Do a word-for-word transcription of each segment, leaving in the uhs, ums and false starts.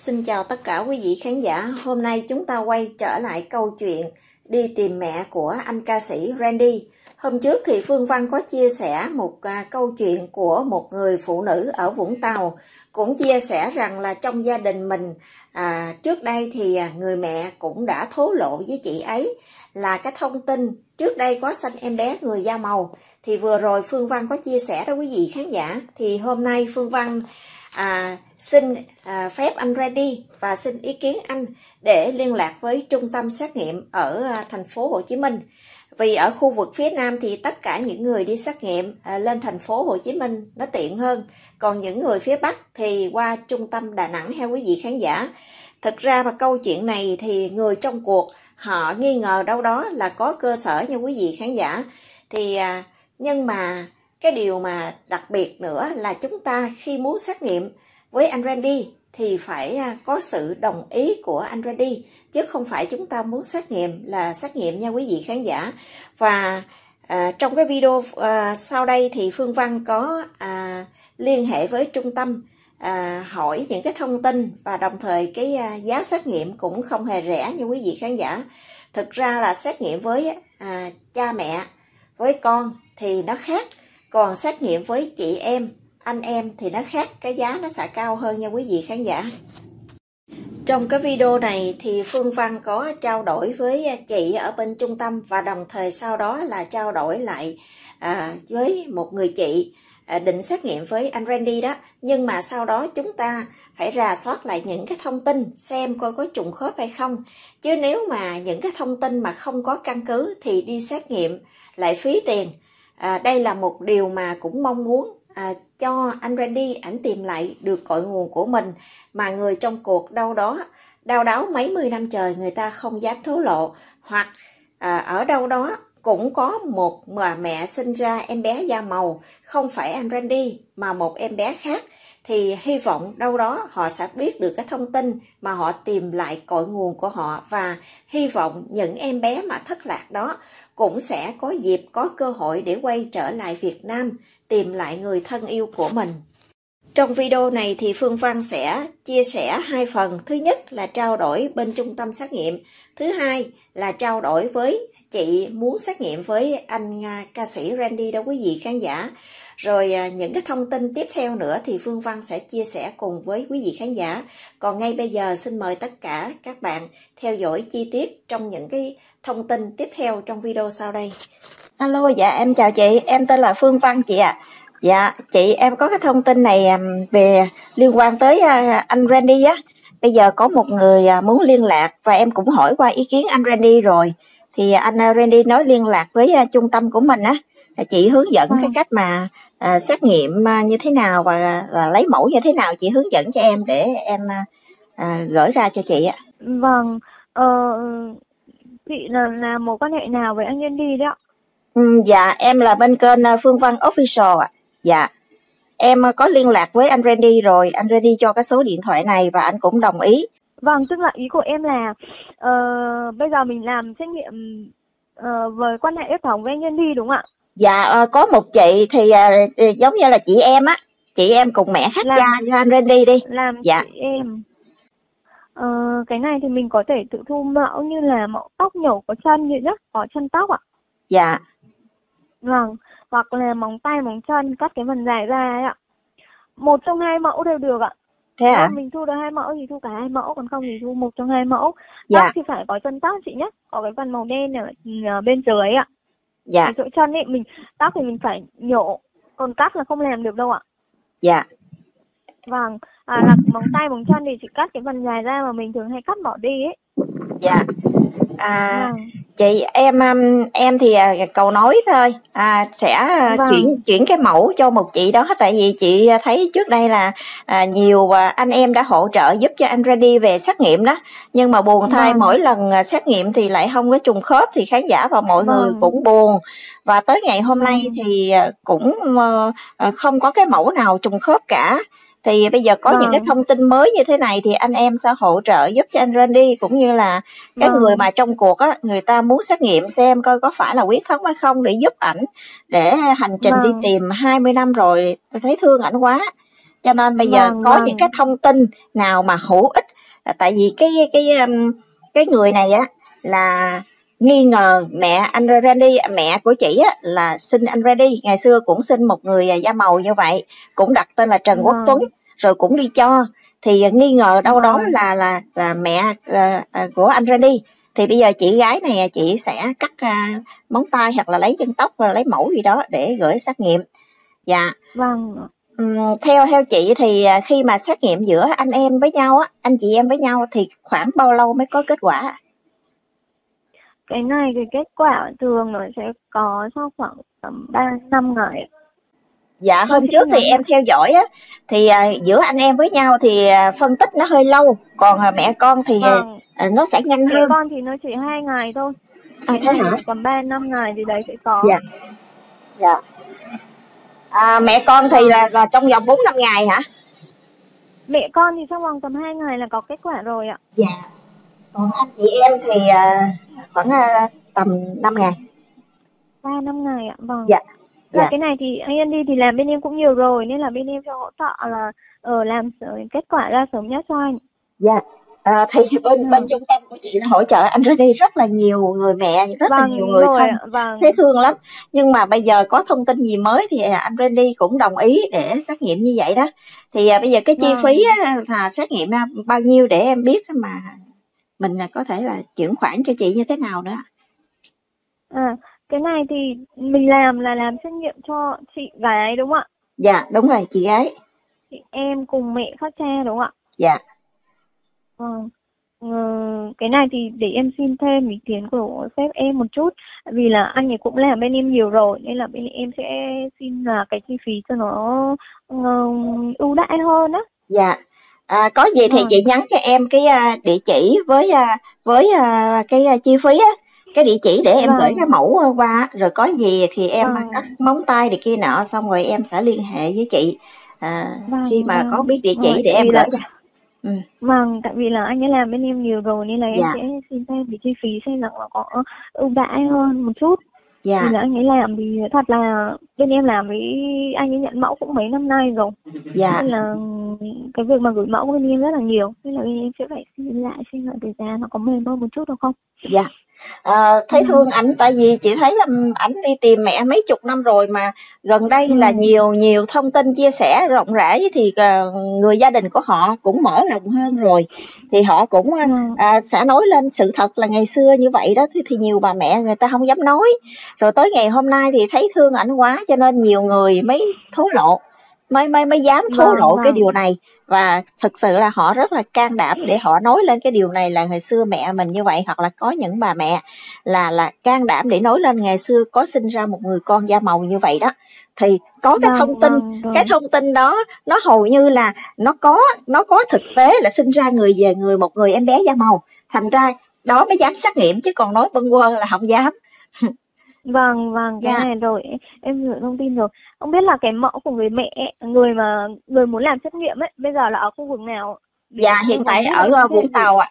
Xin chào tất cả quý vị khán giả. Hôm nay chúng ta quay trở lại câu chuyện Đi tìm mẹ của anh ca sĩ Randy. Hôm trước thì Phương Văn có chia sẻ một à, câu chuyện của một người phụ nữ ở Vũng Tàu. Cũng chia sẻ rằng là trong gia đình mình à, trước đây thì người mẹ cũng đã thổ lộ với chị ấy là cái thông tin trước đây có sanh em bé người da màu. Thì vừa rồi Phương Văn có chia sẻ đó quý vị khán giả. Thì hôm nay Phương Văn à, xin à, phép anh Randy và xin ý kiến anh để liên lạc với trung tâm xét nghiệm ở à, thành phố Hồ Chí Minh. Vì ở khu vực phía Nam thì tất cả những người đi xét nghiệm à, lên thành phố Hồ Chí Minh nó tiện hơn. Còn những người phía Bắc thì qua trung tâm Đà Nẵng theo quý vị khán giả. Thực ra và câu chuyện này thì người trong cuộc họ nghi ngờ đâu đó là có cơ sở nha quý vị khán giả. Thì à, nhưng mà cái điều mà đặc biệt nữa là chúng ta khi muốn xét nghiệm với anh Randy thì phải có sự đồng ý của anh Randy, chứ không phải chúng ta muốn xét nghiệm là xét nghiệm nha quý vị khán giả. Và à, trong cái video à, sau đây thì Phương Văn có à, liên hệ với trung tâm à, hỏi những cái thông tin và đồng thời cái à, giá xét nghiệm cũng không hề rẻ nha quý vị khán giả. Thực ra là xét nghiệm với à, cha mẹ với con thì nó khác, còn xét nghiệm với chị em anh em thì nó khác, cái giá nó sẽ cao hơn nha quý vị khán giả. Trong cái video này thì Phương Văn có trao đổi với chị ở bên trung tâm và đồng thời sau đó là trao đổi lại à, với một người chị à, định xét nghiệm với anh Randy đó. Nhưng mà sau đó chúng ta phải rà soát lại những cái thông tin xem coi có trùng khớp hay không. Chứ nếu mà những cái thông tin mà không có căn cứ thì đi xét nghiệm lại phí tiền. À, đây là một điều mà cũng mong muốn à, cho anh Randy ảnh tìm lại được cội nguồn của mình mà người trong cuộc đâu đó đau đáu mấy mươi năm trời người ta không dám thổ lộ, hoặc à, ở đâu đó cũng có một mà mẹ sinh ra em bé da màu không phải anh Randy mà một em bé khác, thì hy vọng đâu đó họ sẽ biết được cái thông tin mà họ tìm lại cội nguồn của họ, và hy vọng những em bé mà thất lạc đó cũng sẽ có dịp, có cơ hội để quay trở lại Việt Nam tìm lại người thân yêu của mình. Trong video này thì Phương Văn sẽ chia sẻ hai phần. Thứ nhất là trao đổi bên trung tâm xét nghiệm. Thứ hai là trao đổi với chị muốn xét nghiệm với anh ca sĩ Randy đó quý vị khán giả. Rồi những cái thông tin tiếp theo nữa thì Phương Văn sẽ chia sẻ cùng với quý vị khán giả. Còn ngay bây giờ xin mời tất cả các bạn theo dõi chi tiết trong những cái thông tin tiếp theo trong video sau đây. Alo, dạ em chào chị, em tên là Phương Văn chị ạ. À. Dạ, chị em có cái thông tin này về liên quan tới anh Randy á. Bây giờ có một người muốn liên lạc và em cũng hỏi qua ý kiến anh Randy rồi. Thì anh Randy nói liên lạc với trung tâm của mình á. Chị hướng dẫn ừ. cái cách mà à, xét nghiệm như thế nào và, và lấy mẫu như thế nào, chị hướng dẫn cho em để em à, gửi ra cho chị ạ. Vâng, ờ, chị là, là một quan hệ nào với anh Randy đấy ạ? Ừ, dạ em là bên kênh Phương Văn Official ạ. Dạ em có liên lạc với anh Randy rồi, anh Randy cho cái số điện thoại này và anh cũng đồng ý. Vâng, tức là ý của em là uh, bây giờ mình làm xét nghiệm uh, với quan hệ ép phòng với anh Randy đúng không ạ? Dạ uh, có một chị thì uh, giống như là chị em á, chị em cùng mẹ khác làm, cha cho anh Randy đi. Làm dạ. chị em. Uh, cái này thì mình có thể tự thu mẫu như là mẫu tóc nhổ có chân vậy nhá, có chân tóc ạ. Dạ. Vâng, hoặc là móng tay, móng chân, cắt cái phần dài ra ấy ạ. Một trong hai mẫu đều được ạ. Thế à? Mình thu được hai mẫu thì thu cả hai mẫu, còn không thì thu một trong hai mẫu. Dạ. Tóc thì phải có chân tóc chị nhé, có cái phần màu đen ở bên dưới ạ. Dạ. Chỗ chân ấy, mình tóc thì mình phải nhổ, còn cắt là không làm được đâu ạ. Dạ. Vâng, à, là móng tay, móng chân thì chị cắt cái phần dài ra mà mình thường hay cắt bỏ đi ấy. Dạ. À, vâng. Chị em em thì cầu nói thôi, à, sẽ vâng. chuyển chuyển cái mẫu cho một chị đó, tại vì chị thấy trước đây là à, nhiều anh em đã hỗ trợ giúp cho anh Randy về xét nghiệm đó, nhưng mà buồn thay vâng. mỗi lần xét nghiệm thì lại không có trùng khớp, thì khán giả và mọi vâng. người cũng buồn, và tới ngày hôm vâng. nay thì cũng uh, không có cái mẫu nào trùng khớp cả. Thì bây giờ có vâng. những cái thông tin mới như thế này thì anh em sẽ hỗ trợ giúp cho anh Randy, cũng như là cái vâng. người mà trong cuộc á, người ta muốn xét nghiệm xem coi có phải là huyết thống hay không để giúp ảnh, để hành trình vâng. đi tìm hai mươi năm rồi, tôi thấy thương ảnh quá. Cho nên bây giờ vâng, có vâng. những cái thông tin nào mà hữu ích À, tại vì cái cái um, cái người này á là nghi ngờ mẹ anh Randy, mẹ của chị á là sinh anh Randy, ngày xưa cũng sinh một người da màu như vậy, cũng đặt tên là Trần Quốc Tuấn, Vâng, rồi cũng đi cho, thì nghi ngờ đâu đó vâng, là là là mẹ uh, của anh Randy. Thì bây giờ chị gái này chị sẽ cắt uh, móng tay hoặc là lấy chân tóc hoặc là lấy mẫu gì đó để gửi xét nghiệm. Dạ. vâng. Ừm, theo theo chị thì à, khi mà xét nghiệm giữa anh em với nhau á, anh chị em với nhau thì khoảng bao lâu mới có kết quả? Cái này thì kết quả thường nó sẽ có sau khoảng tầm ba năm ngày. Dạ, Bác hôm sĩ trước thì nói em ạ. theo dõi á, thì à, giữa anh em với nhau thì à, phân tích nó hơi lâu, còn à, mẹ con thì Vâng, à, nó sẽ nhanh mẹ hơn. con thì nó chỉ hai ngày thôi. À Cái thế này hả? thì tầm ba năm ngày thì đấy sẽ có. Dạ, dạ. À, mẹ con thì Vâng, là, là trong vòng bốn năm ngày hả? mẹ con thì trong vòng tầm hai ngày là có kết quả rồi ạ. Dạ. Còn anh chị em thì à, khoảng à, tầm năm ngày. Ba năm ngày ạ. Vâng. Dạ, Là dạ, cái này thì anh Andy thì làm bên em cũng nhiều rồi nên là bên em cho hỗ trợ là ở làm kết quả ra sớm nhất cho anh. dạ. À, thì bên bên Vâng, trung tâm của chị nó hỗ trợ anh Reddy rất là nhiều người mẹ, rất là nhiều vâng người rồi thân, ạ. thấy Vâng, thương lắm. Nhưng mà bây giờ có thông tin gì mới thì anh Reddy cũng đồng ý để xét nghiệm như vậy đó. Thì à, bây giờ cái chi phí vâng. á, là xét nghiệm ra bao nhiêu để em biết mà mình có thể là chuyển khoản cho chị như thế nào nữa. À, cái này thì mình làm là làm xét nghiệm cho chị gái đúng không ạ? Dạ, đúng rồi chị gái. Chị em cùng mẹ khác cha đúng không ạ? Dạ, Vâng. Ờ, cái này thì để em xin thêm ý kiến của sếp em một chút, vì là anh ấy cũng làm bên em nhiều rồi nên là bên em sẽ xin là cái chi phí cho nó ờ, ưu đãi hơn á. dạ. À, có gì thì chị Vâng, nhắn cho em cái à, địa chỉ với à, với à, cái à, chi phí á, cái địa chỉ để em gửi cái vâng, mẫu à, qua, rồi có gì thì em cắt vâng, móng tay này kia nọ xong rồi em sẽ liên hệ với chị à, khi vâng, mà có vâng. biết địa chỉ Rồi, để tại em vì gửi là cho. Ừ. vâng, tại vì là anh ấy làm bên em nhiều rồi nên là em Dạ, sẽ xin thêm cái chi phí xem là nó có ưu đãi hơn một chút. Vì dạ, là anh ấy làm thì thật là bên em làm với anh ấy nhận mẫu cũng mấy năm nay rồi. dạ. Nên là cái việc mà gửi mẫu bên em rất là nhiều. Nên là bên em sẽ phải xin lại xem là thời gian nó có mềm hơn một chút được không? Dạ. À, thấy Vâng, thương ảnh tại vì chị thấy là ảnh đi tìm mẹ mấy chục năm rồi, mà gần đây là vâng, nhiều nhiều thông tin chia sẻ rộng rãi thì à, người gia đình của họ cũng mở lòng hơn rồi, thì họ cũng vâng, à, sẽ nói lên sự thật là ngày xưa như vậy đó, thì, thì nhiều bà mẹ người ta không dám nói, rồi tới ngày hôm nay thì thấy thương ảnh quá cho nên nhiều người mới thổ lộ, mới mới mới dám thổ vâng, lộ cái điều vâng, này. Và thực sự là họ rất là can đảm để họ nói lên cái điều này là ngày xưa mẹ mình như vậy, hoặc là có những bà mẹ là là can đảm để nói lên ngày xưa có sinh ra một người con da màu như vậy đó. Thì có cái thông vâng, tin, vâng, cái rồi. thông tin đó nó hầu như là nó có nó có thực tế là sinh ra người về người một người em bé da màu, thành ra đó mới dám xét nghiệm, chứ còn nói bâng quơ là không dám. Vâng, vâng, cái Dạ. này rồi em, em hiểu thông tin rồi. Không biết là cái mẫu của người mẹ, người mà người muốn làm xét nghiệm ấy, bây giờ là ở khu vực nào để Dạ, hiện em còn tại biết ở em ờ, có thể Vũng gửi. Tàu ạ.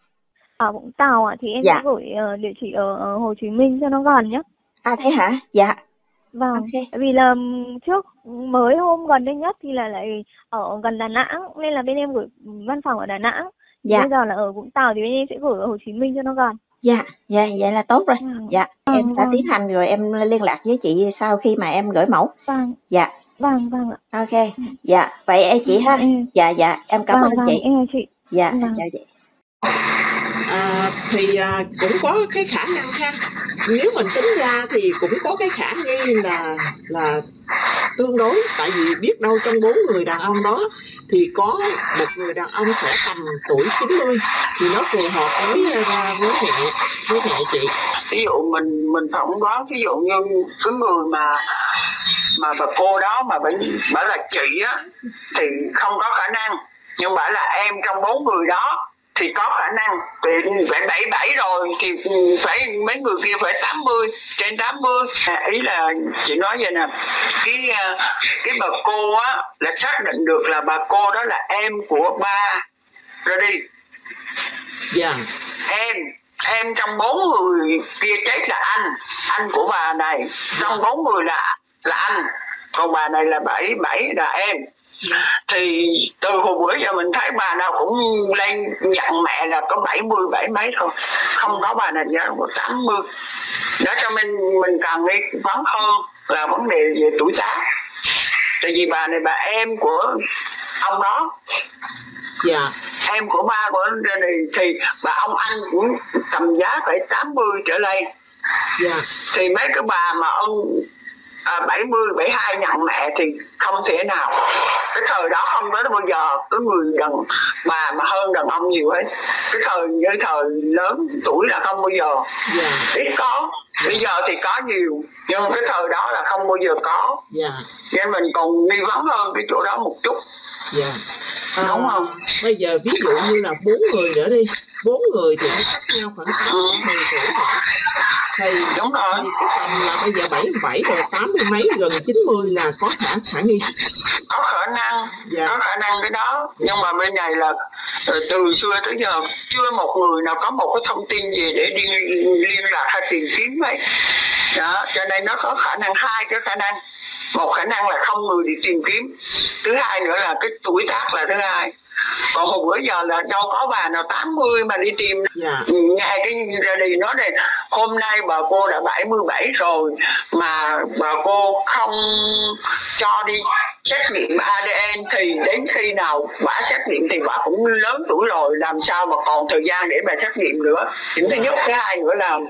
Ở Vũng Tàu à, thì em sẽ Dạ. gửi ờ, địa chỉ ở, ở Hồ Chí Minh cho nó gần nhé. À thế hả? Dạ. Vâng, Ok. tại vì là ừm, trước mới hôm gần đây nhất thì là lại ở gần Đà Nẵng nên là bên em gửi văn phòng ở Đà Nẵng. Thì Dạ. bây giờ là ở Vũng Tàu thì bên em sẽ gửi ở Hồ Chí Minh cho nó gần. Dạ, dạ, vậy là tốt rồi. Vâng, Dạ, em vâng, sẽ tiến vâng, hành rồi em liên lạc với chị sau khi mà em gửi mẫu. vâng, Dạ, vâng, vâng ạ. ok. Ừ. Dạ, vậy em chị ha. Em, Dạ, dạ, em cảm vâng, ơn vâng, chị. em là chị. Dạ, em Vâng. chào chị. À, thì à, cũng có cái khả năng ha. Nếu mình tính ra thì cũng có cái khả nghi là là tương đối, tại vì biết đâu trong bốn người đàn ông đó thì có một người đàn ông sẽ tầm tuổi chín mươi, thì nó phù hợp với với mẹ với mẹ chị. Ví dụ mình mình phỏng đoán, ví dụ như cái người mà mà bà cô đó mà bà, bà là chị á thì không có khả năng, nhưng bà là em trong bốn người đó thì có khả năng. Thì phải bảy bảy rồi thì phải mấy người kia phải tám mươi, trên tám mươi. À, ý là chị nói vậy nè, cái cái bà cô á là xác định được là bà cô đó là em của ba rồi đi. Dạ. em em trong bốn người kia chết là anh anh của bà này, trong bốn người là là anh, còn bà này là bảy bảy là em. Thì từ hồi bữa giờ mình thấy bà nào cũng lên nhận mẹ là có bảy mươi bảy mấy thôi, không có bà nào giá có tám mươi. Đó cho nên mình càng nghi vấn hơn là vấn đề về tuổi tác. Tại vì bà này bà em của ông đó, dạ, em của ba của này, thì bà ông anh cũng tầm giá phải tám mươi trở lên. dạ. Thì mấy cái bà mà ông à, bảy mươi, bảy mươi hai nhận mẹ thì không thể nào. Cái thời đó không có bao giờ có người đàn bà mà hơn đàn ông nhiều hết. Cái thời như thời lớn tuổi là không bao giờ, dạ. ít có. Bây giờ thì có nhiều, nhưng cái thời đó là không bao giờ có. Dạ. Nên mình còn nghi vấn hơn cái chỗ đó một chút. Dạ. À, đúng không? Bây giờ ví dụ như là bốn người nữa đi, bốn người thì nó cách nhau khoảng tám mươi tuổi nữa. Thì đúng rồi. Thì cái tầm là bây giờ bảy mươi bảy rồi, tám mươi mấy gần chín mươi là có khả khả nghi. Có khả năng, dạ. có khả năng cái đó. Nhưng mà bên này là từ xưa tới giờ chưa một người nào có một cái thông tin gì để đi liên lạc hay tìm kiếm ấy. Đó, cho nên nó có khả năng, hai cái khả năng. Một khả năng là không người đi tìm kiếm, thứ hai nữa là cái tuổi tác là thứ hai. Còn hồi bữa giờ là đâu có bà nào tám mươi mà đi tìm. Yeah. Nghe cái gia đình nói này, hôm nay bà cô đã bảy mươi bảy rồi mà bà cô không cho đi xét nghiệm a đê en, thì đến khi nào bà xét nghiệm thì bà cũng lớn tuổi rồi, làm sao mà còn thời gian để bà xét nghiệm nữa. Điểm thứ nhất. Thứ hai nữa là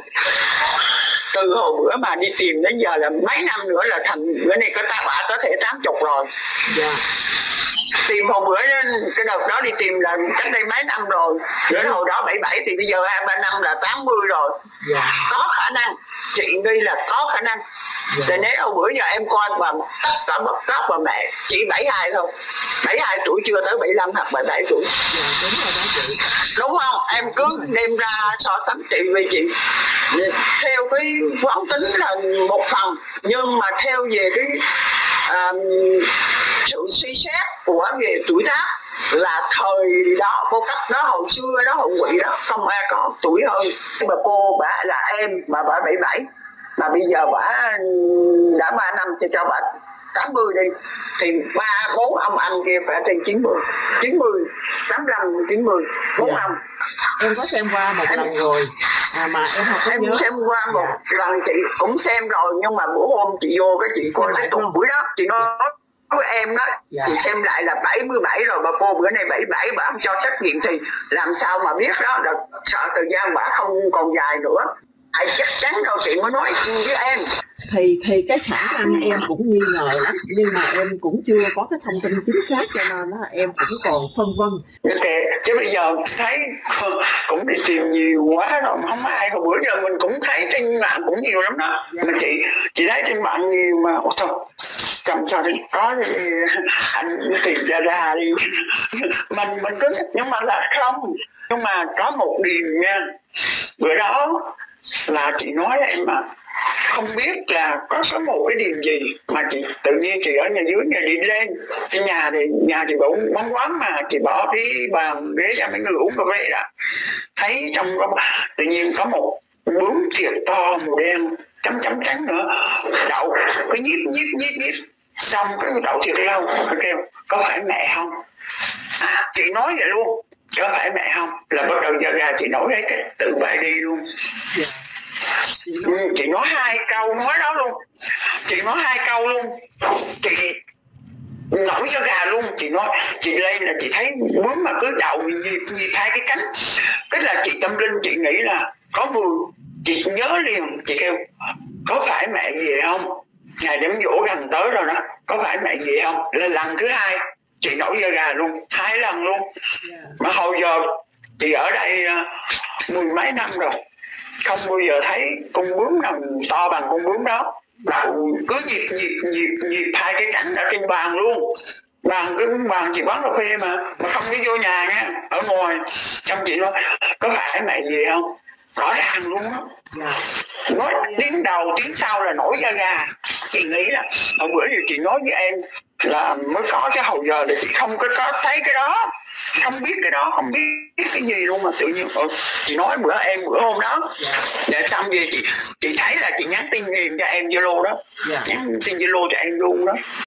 từ hồi bữa mà đi tìm đến giờ là mấy năm nữa là thành bữa này có ta bà có thể tám chục rồi. Yeah. Tìm hồi bữa cái đợt đó đi tìm là cách đây mấy năm rồi, đến hồi đó bảy mươi bảy thì bây giờ hai ba năm là tám mươi rồi. Yeah. Có khả năng, chị nghi là có khả năng. Yeah. Thì nếu hồi bữa giờ em coi bà tất cả bậc cấp và mẹ chỉ bảy mươi hai thôi, bảy mươi hai tuổi chưa tới bảy mươi lăm hoặc bảy mươi bảy tuổi. Yeah, đúng rồi đó chị. Đúng không? Em cứ đem ra so sánh chị với chị theo cái quán tính là một phần, nhưng mà theo về cái um, sự suy xét của về tuổi tác là thời đó cô cấp đó hồi xưa đó, hồi quỵ đó không ai có tuổi hơn. Mà cô bà là em mà bà bảy mươi bảy mà bây giờ bà đã ba năm thì cho bà tám mươi đi, thì ba bốn ông anh kia phải trên chín mươi, chín mươi, tám mươi lăm, chín mươi, bốn dạ. ông. Em có xem qua một em, lần rồi à, mà em không có em nhớ. xem qua một dạ. lần chị cũng xem rồi, nhưng mà bữa hôm chị vô cái chị, chị coi cái tuần buổi đó chị nói dạ. với em đó, dạ. chị xem lại là bảy mươi bảy rồi, bà cô bữa nay bảy mươi bảy bà không cho xét nghiệm thì làm sao mà biết đó, rồi sợ thời gian bà không còn dài nữa. Ai chắc chắn đâu chị mới nói với em. Thì thì cái khả năng em cũng nghi ngờ lắm, nhưng mà em cũng chưa có cái thông tin chính xác cho nên là em cũng còn phân vân. Kệ, chứ bây giờ thấy cũng đi tìm nhiều quá rồi, không ai. Hồi bữa giờ mình cũng thấy trên mạng cũng nhiều lắm đó. Dạ. Mà chị chị thấy trên mạng nhiều mà ôi thôi cầm cho đi, có thì anh tìm ra ra đi. mình mình cứ nhưng mà là không. Nhưng mà có một điều nha, bữa đó là chị nói em mà không biết là có số một cái điều gì mà chị tự nhiên chị ở nhà dưới nhà đi lên cái nhà thì nhà chị bỗng bóng quán mà chị bỏ cái bàn ghế cho mấy người uống cà phê đó, thấy trong có tự nhiên có một bướm thiệt to màu đen chấm chấm trắng nữa đậu cái nhíp nhíp nhíp nhíp xong cái đậu thiệt lâu. Nó kêu có phải mẹ không? À, chị nói vậy luôn, có phải mẹ không? Là bắt đầu giờ ra chị nói đấy cái tự bài đi luôn. Yeah. Chị nói... Ừ, chị nói hai câu nói đó luôn, chị nói hai câu luôn, chị nổi da gà luôn. Chị nói chị lên là chị thấy bướm mà cứ đậu nhịp nhịp hai cái cánh, cái là chị tâm linh chị nghĩ là có vườn. Chị nhớ liền, chị kêu có phải mẹ về không? Ngày đếm dỗ gần tới rồi đó, có phải mẹ về không? Là lần thứ hai chị nổi da gà luôn, hai lần luôn. Yeah. Mà hồi giờ chị ở đây uh, mười mấy năm rồi, không bao giờ thấy con bướm nào to bằng con bướm đó. Đậu cứ nhịp nhịp nhịp nhịp hai cái cánh ở trên bàn luôn. Bàn cái bàn chị bán cà phê mà mà không có vô nhà nha, ở ngoài. Xong chị nói có phải mẹ về không? Rõ ràng luôn á. Yeah. Nói tiếng đầu tiếng sau là nổi da gà. Chị nghĩ là hồi bữa giờ chị nói với em là mới có, cái hồi giờ là chị không có, có thấy cái đó, không biết cái đó, không biết cái gì luôn. Mà tự nhiên ừ, chị nói bữa em bữa hôm đó để xong về chị chị thấy là chị nhắn tin liền cho em Zalo đó. Yeah. Nhắn tin Zalo cho em luôn đó.